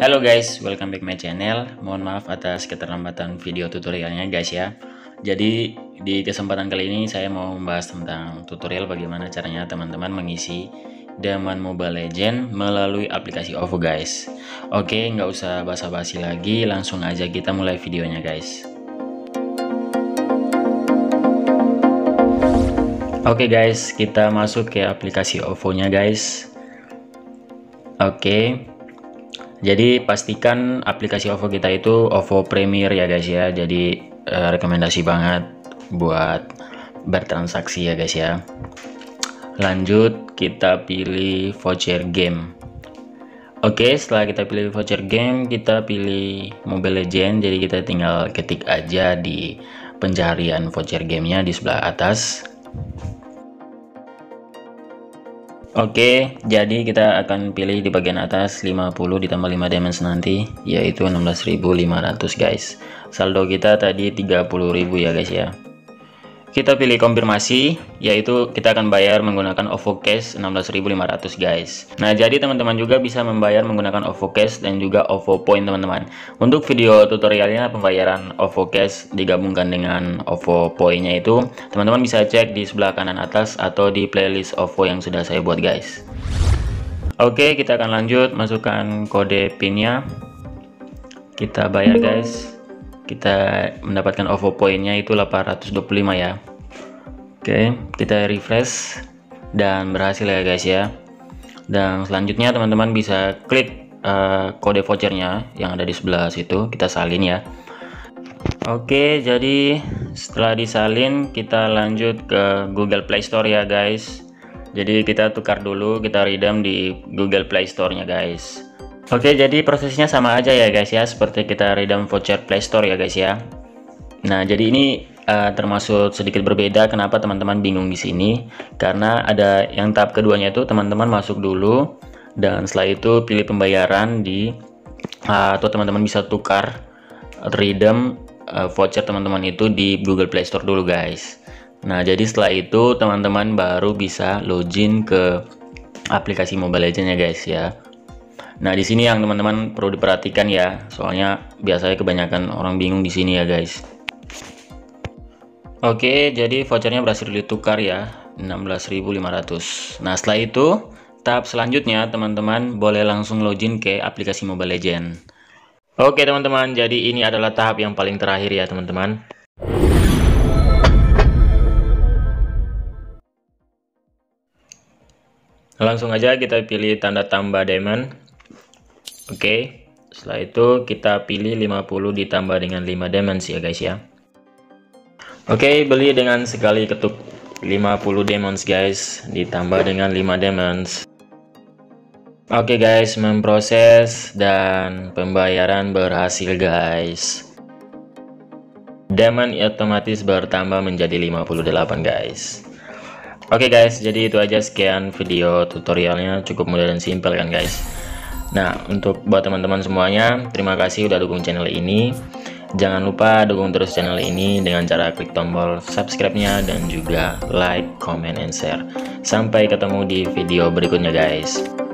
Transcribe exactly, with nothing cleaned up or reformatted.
Halo guys, welcome back my channel. Mohon maaf atas keterlambatan video tutorialnya guys ya. Jadi di kesempatan kali ini saya mau membahas tentang tutorial bagaimana caranya teman-teman mengisi Diamond Mobile Legends melalui aplikasi OVO guys. Oke, nggak usah basa-basi lagi, langsung aja kita mulai videonya guys. Oke guys, kita masuk ke aplikasi OVO-nya guys. Oke. Jadi pastikan aplikasi OVO kita itu OVO Premier ya guys ya. Jadi eh, rekomendasi banget buat bertransaksi ya guys ya. Lanjut kita pilih voucher game. Oke, setelah kita pilih voucher game, kita pilih Mobile Legends. Jadi kita tinggal ketik aja di pencarian voucher gamenya di sebelah atas. Oke, jadi kita akan pilih di bagian atas lima puluh ditambah lima diamonds nanti, yaitu enam belas ribu lima ratus guys. Saldo kita tadi tiga puluh ribu ya guys ya. Kita pilih konfirmasi, yaitu kita akan bayar menggunakan OVO Cash enam belas ribu lima ratus guys. Nah, jadi teman-teman juga bisa membayar menggunakan OVO Cash dan juga OVO Point teman-teman. Untuk video tutorialnya pembayaran OVO Cash digabungkan dengan OVO Point-nya itu, teman-teman bisa cek di sebelah kanan atas atau di playlist OVO yang sudah saya buat guys. Oke, kita akan lanjut masukkan kode PIN-nya. Kita bayar guys. Kita mendapatkan OVO Point-nya itu delapan ratus dua puluh lima ya. Oke, kita refresh dan berhasil ya guys ya. Dan selanjutnya teman-teman bisa klik uh, kode vouchernya yang ada di sebelah situ, kita salin ya. Oke, jadi setelah disalin kita lanjut ke Google Play Store ya guys. Jadi kita tukar dulu, kita redeem di Google Play Store-nya guys. Oke, jadi prosesnya sama aja ya guys ya, seperti kita redeem voucher Play Store ya guys ya. Nah, jadi ini uh, termasuk sedikit berbeda. Kenapa teman-teman bingung di sini? Karena ada yang tahap keduanya itu teman-teman masuk dulu dan setelah itu pilih pembayaran di uh, atau teman-teman bisa tukar redeem uh, voucher teman-teman itu di Google Play Store dulu guys. Nah, jadi setelah itu teman-teman baru bisa login ke aplikasi Mobile Legends ya guys ya. Nah, di sini yang teman-teman perlu diperhatikan ya, soalnya biasanya kebanyakan orang bingung di sini ya guys. Oke, jadi vouchernya berhasil ditukar ya, enam belas ribu lima ratus. Nah, setelah itu tahap selanjutnya teman-teman boleh langsung login ke aplikasi Mobile Legends. Oke teman-teman, jadi ini adalah tahap yang paling terakhir ya teman-teman. Langsung aja kita pilih tanda tambah diamond. Oke, setelah itu kita pilih lima puluh ditambah dengan lima diamonds ya guys ya. Oke, beli dengan sekali ketuk lima puluh diamonds guys, ditambah dengan lima diamonds. Oke guys, memproses dan pembayaran berhasil guys. Diamond otomatis bertambah menjadi lima puluh delapan guys. Oke guys, jadi itu aja sekian video tutorialnya, cukup mudah dan simpel kan guys. Nah, untuk buat teman-teman semuanya, terima kasih udah dukung channel ini. Jangan lupa dukung terus channel ini dengan cara klik tombol subscribe-nya dan juga like, comment, and share. Sampai ketemu di video berikutnya guys.